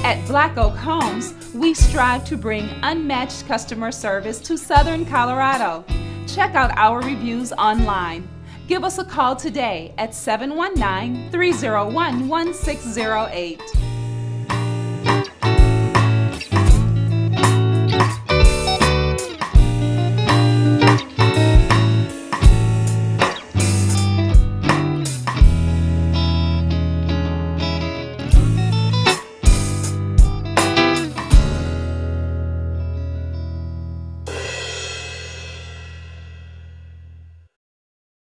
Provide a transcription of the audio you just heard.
At Black Oak Homes, we strive to bring unmatched customer service to Southern Colorado. Check out our reviews online. Give us a call today at 719-301-1608.